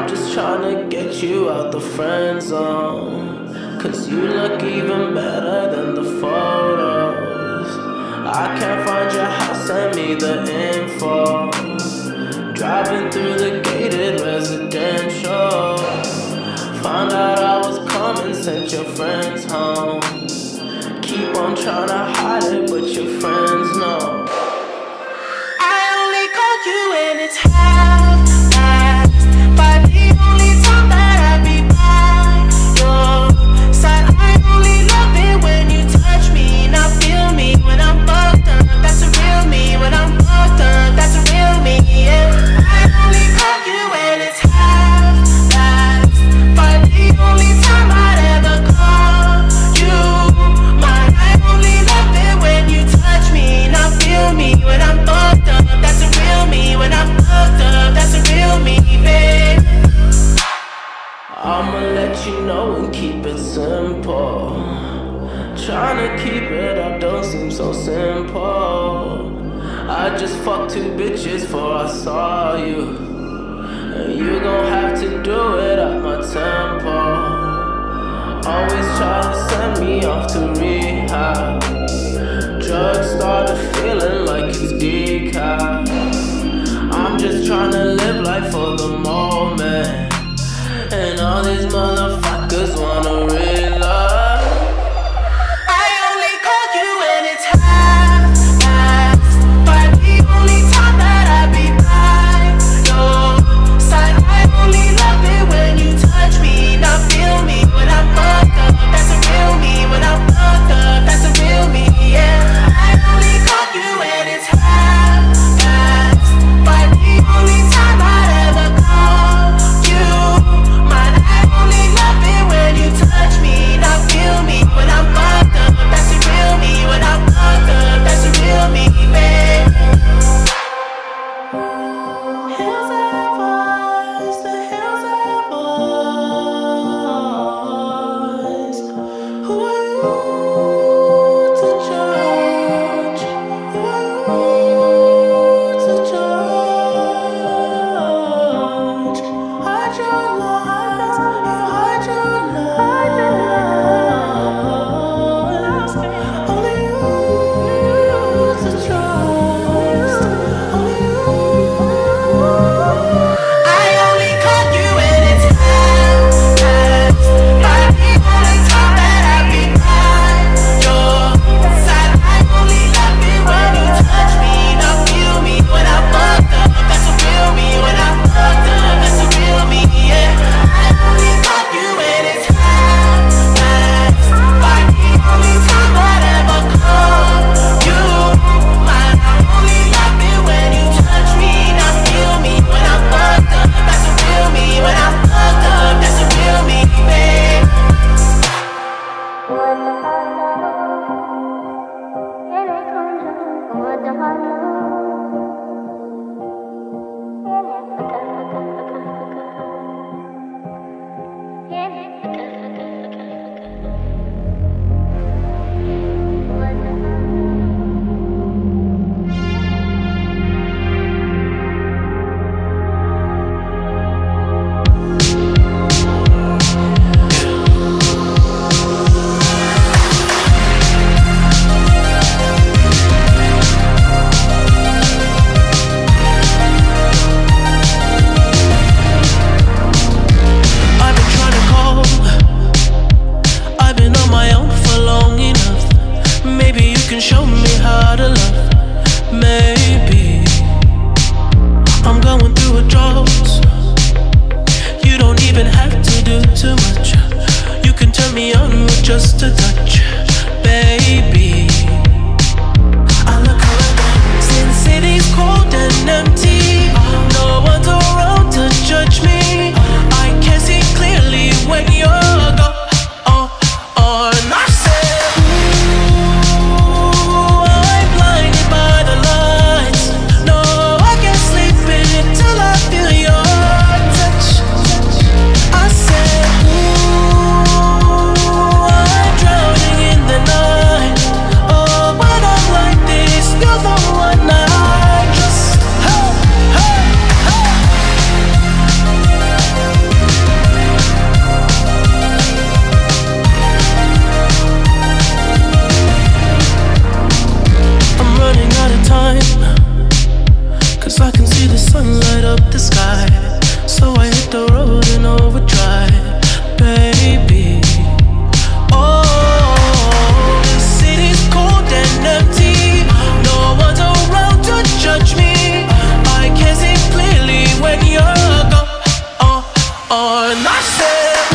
I'm just trying to get you out the friend zone, 'cause you look even better than the photos. I can't find your house, send me the info. Driving through the gated residential, found out I was coming, sent your friends home. Keep on trying to hide it, but your friends know. I only call you when it's half-past, but the only time that I be by your side. I only love it when you touch me, not feel me when I'm fucked up. That's a real me when I'm fucked up. That's a real me, yeah. I only call you when it's half-past, but the only time I'd ever call you mine. I only love it when you touch me, not feel me when I'm fucked up. That's a real me when I'm fucked up. That's a real me, babe. I'ma let you know and keep it simple. Trying to keep it up don't seem so simple. I just fucked 2 bitches before I saw you, and you gon' have to do it at my tempo. Always try to send me off to rehab. Drugs started feeling like it's decaf. I'm just trying to live life for the moment, and all these motherfuckers wanna realize. I only call you when it's half-past, but the only time that I be by your side. I only love it when you touch me, not feel me when I'm fucked up. That's a real me when I'm fucked up. That's a real me, yeah. I only call you when it's half-past, but the only time I'd ever call you mine. I only love it when you touch me, not feel me when I'm fucked up. That's a real me when I'm fucked up. That's a real me, babe. Hills have eyes, the hills have eyes. Who are you to judge? Who are you to judge? Hide your lies, you hide your lies. Only you to trust, only you. I only call you when it's half-past, but the only time that I be by your side. I only love it when you touch me, not feel me when I'm fucked up. That's a real me when I'm fucked up. That's a real me, yeah. I only call you when it's half-past, but the only time I'd ever call you mine. I only love it when you touch me, not feel me when I'm fucked up. That's a real me when I'm fucked up. That's a real me, babe. I've been trying to call, I've been on my own for long enough. Maybe you can show me how to love. Maybe I'm going through a drought. You don't even have to do too much. You can turn me on with just a touch, baby. I look around, since city's cold and empty, no one's around to judge me. I can see clearly when you're gone. And I said, ooh, I'm blinded by the lights. No, I can't sleep until I feel your touch. I said, ooh, I'm drowning in the night. sun light up the sky, so I hit the road in overdrive, baby. Oh, the city's cold and empty, no one's around to judge me. I can see clearly when you're gone. And I said,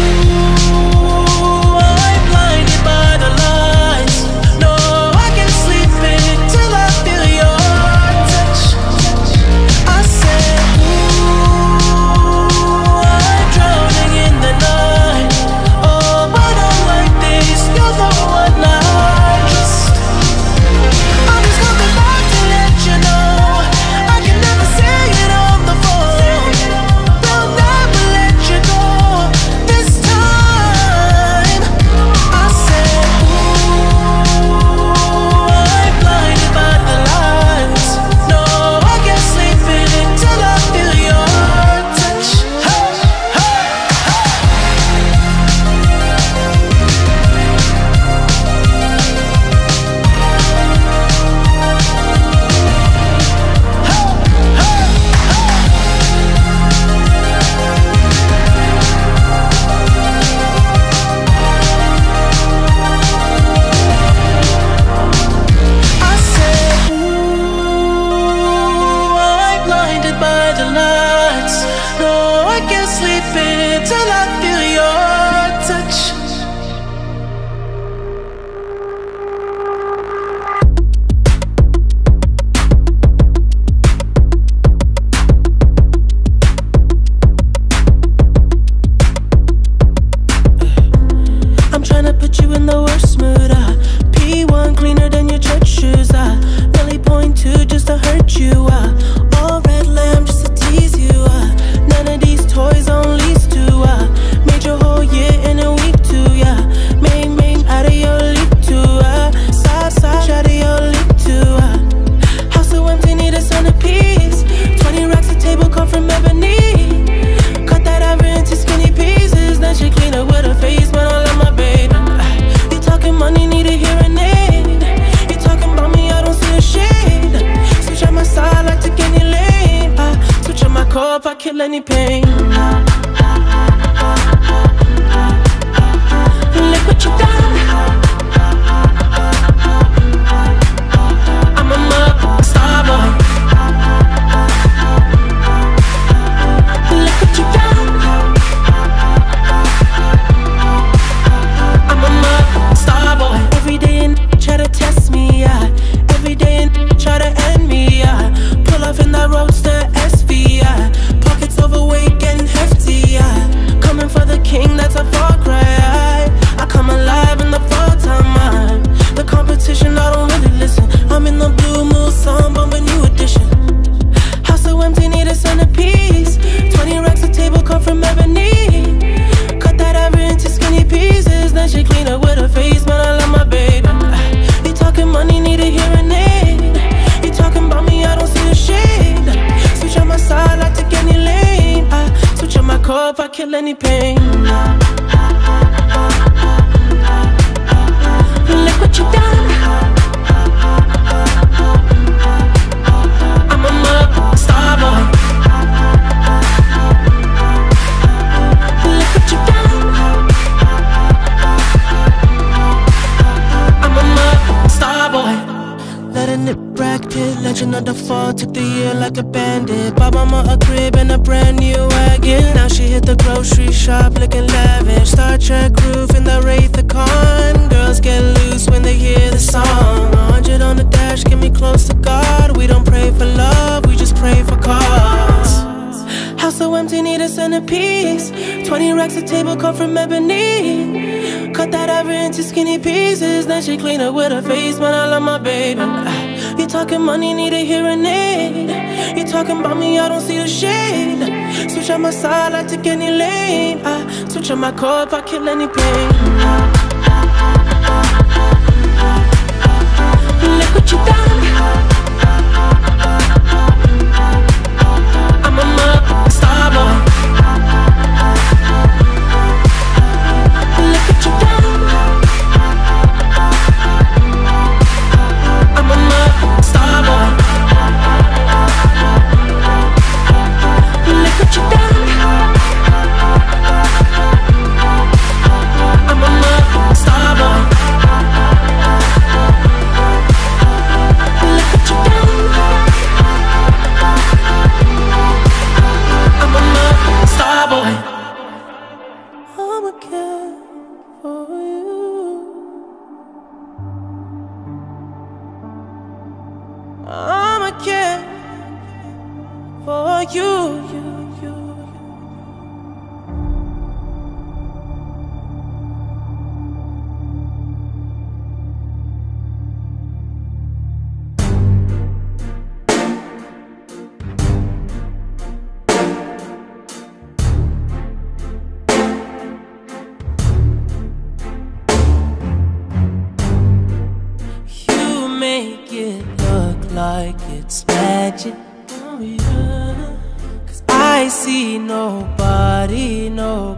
ooh, I'm blinded by the lights. No, I can't sleep until I feel your touch. I said, ooh, I'm drowning in the night. Oh, but I'm like this, you're the one I trust. I'm just coming back to let you know I can never say it on the phone. They'll never let you go this time. I said, ooh, I'm blinded by the lights. No, I can't sleep until I feel your touch. Hey, hey, I said, ooh, I'm blinded by the lights. No, I can't sleep until I feel your touch. I'm tryna put you in the worst mood. P1 cleaner than your church shoes. Really point two just to hurt you. All red lamb just to tease you. None of these toys on lease to. Made your whole year in a week too. Yeah, main out of your league too. Side out of your league too. House so empty, need a centerpiece. 20 racks a table come from ebony. Cut that ever into skinny pieces. Then she clean up with her face, but I love my baby. You talking money, need a hearing aid. You talking about me, I don't see a shade. Switch on my side, like take any lane. Switch on my core if I kill any pain. Look what you done. I'm a mother star boy. Look what you done. I'm a mother star boy. Every day and try to test me, yeah. Every day and try to end me, yeah. Pull off in that roadster SV, yeah. Pockets overweight getting hefty, yeah. Coming for the king, that's a far cry. I come alive in the fall time. The competition, I don't really listen. I'm in the blue moon, song bumping new edition. House so empty, need a centerpiece. 20 racks a table come from ebony. Cut that ever into skinny pieces. Then she clean up with her face, but I love my baby. You talking money, need a hearing aid. You talking about me, I don't see a shade. Switch on my side, I take any lane. Switch on my core if I kill any pain. Look what you done. I'm a mother star boy. Look what you done. I'm a mother star boy. Letting it Brad Pitt, legend of the fall. Took the year like a bandit. Bought mama a crib and a brand new wagon. Now she hit the grocery shop looking lavish. Star Trek roof in the Wraith the Con. Girls get loose when they hear the song. 100 on the dash, get me close to God. We don't pray for love, we just pray for cause. House so empty, need a centerpiece. 20 racks a table come from ebony. Cut that ever into skinny pieces. Then she clean up with her face, but I love my baby. You talking money, need a hearing aid. You talking about me, I don't see the shade. Switch on my side, I take any lane. Switch on my core if I kill any pain. Look what you done. I'm a mother star boy. Look what you done. I'm a mother star boy. I'ma care for you. Make it look like it's magic. Oh yeah. 'Cause I see nobody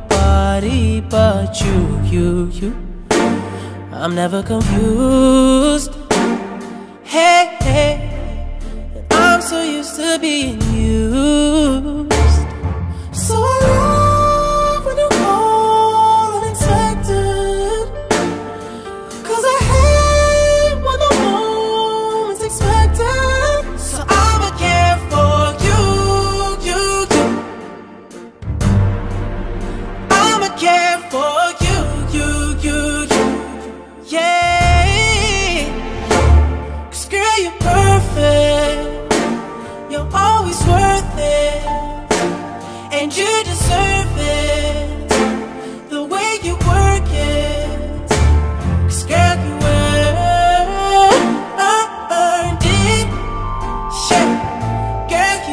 but you. I'm never confused. Hey, I'm so used to being used. So I love when you call unexpected, 'cause I hate when the moment's expected. So I'ma care for you. I'ma care for you. Yeah. 'Cause girl, you're perfect. You're always worth it, and you deserve it. The way you work it, 'cause girl, you earned it. Yeah, girl, you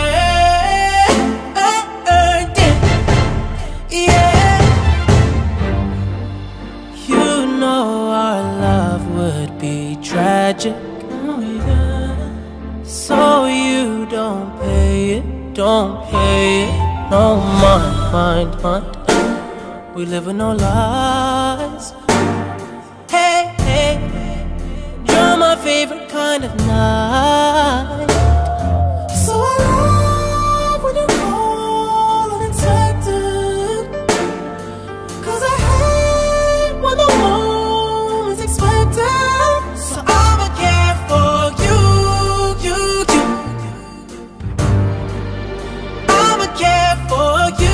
earned it. Yeah, you know our love would be tragic. Oh yeah. So you don't pay it. No mind. We live with no lies. Hey, you're my favorite kind of night. So I love when you call unexpected, 'cause I hate when the moment's expected. So I'ma care for you. I'ma care for you.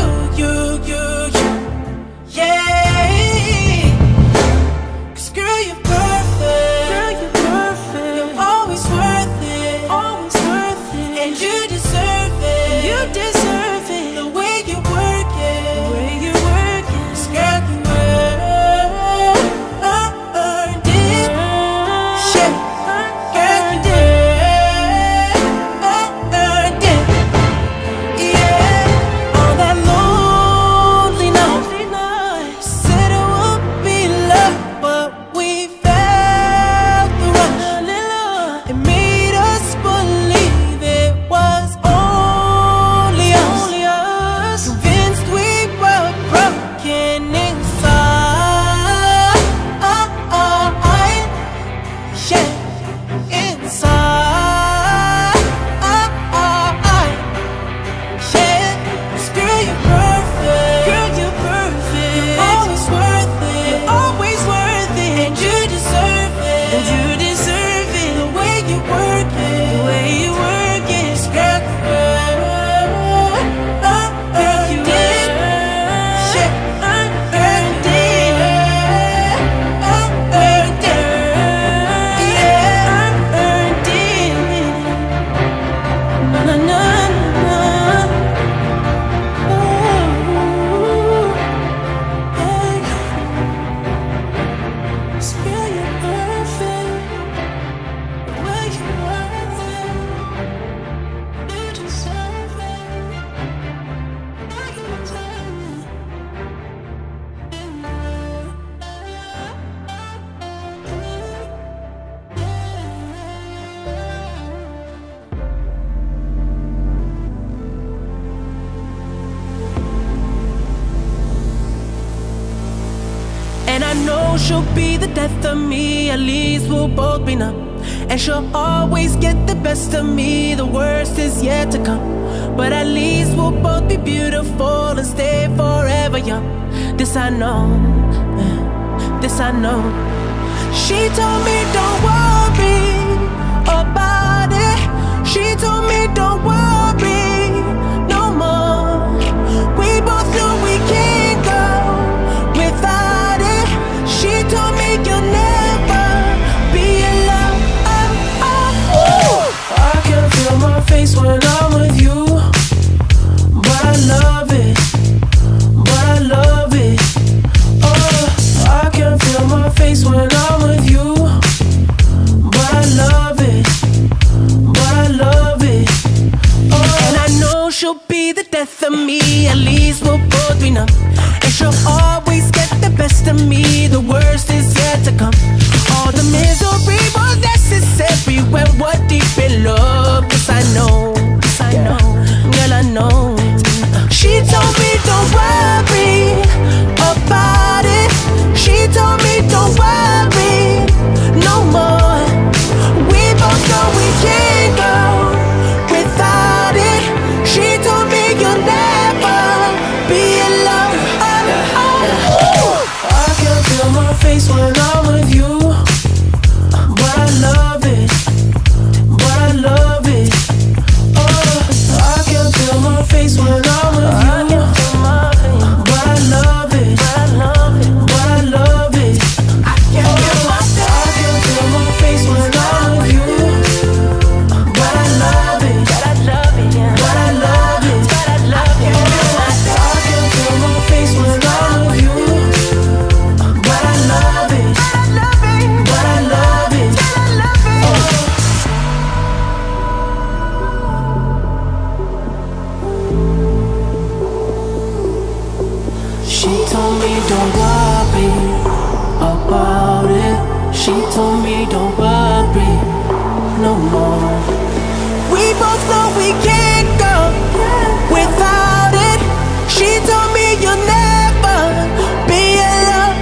Yeah. 'Cause girl, you're perfect. You're always worth it. And you deserve it. The way you work it. 'Cause girl, you earned it. Yeah. Girl, you earned it. Yeah. On that lonely night, said it would be love, but we felt the rush. It made us believe it was only us. Convinced we were broken inside. Yeah, inside. Yeah, 'cause girl, you're perfect. You're always worth it. And you deserve it. The way you work it. 'Cause girl, you earned it. Yeah, earned it. Earned it. Yeah, earned it. Na. Ooh, hey. 'Cause girl, you're perfect. The way you work it. You deserve it. You deserve it. And I know she'll be the death of me. At least we'll both be numb. And she'll always get the best of me. The worst is yet to come. But at least we'll both be beautiful and stay forever young. This I know, this I know. She told me don't worry about it. She told me don't worry no more. We both knew we can't go without it. She told me you'll never be alone. no more. We both know we can't go without it. She told me you'll never be alone.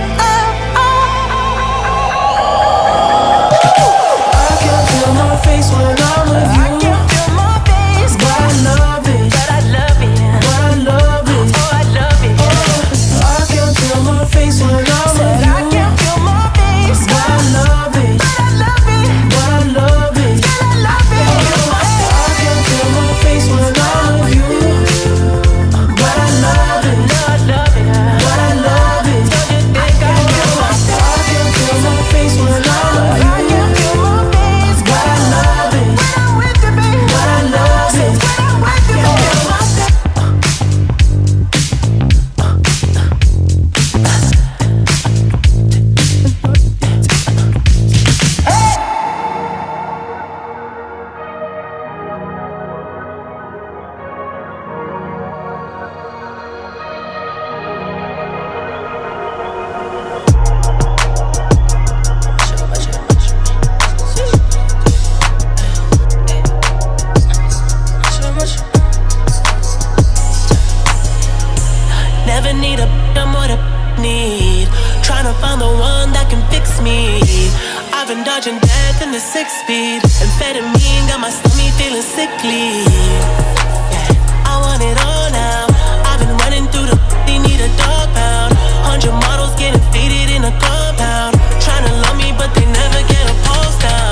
I can feel my face when I'm with you. I can feel my face, but I love it. But I love it. But I love it. Oh, I love it. I can feel my face when I'm with you. I can feel my face, but I love it. But I love it. But I love it. But I love it. I can feel my face when I'm with you. But I love it. No, I love it. But I love it. Don't you think I feel my face? I can feel my face when I'm with you. I can feel my face, But I love it. when I'm with you, baby. But I love it. When I'm with you, baby. Never need a I'm what a need. Tryna find the one that can fix me. I've been dodging death in the 6-speed. Amphetamine got my stomach feeling sickly. Yeah, I want it all now. I've been running through the they need a dog pound. 100 models getting faded in a compound. Tryna love me but they never get a pulse down.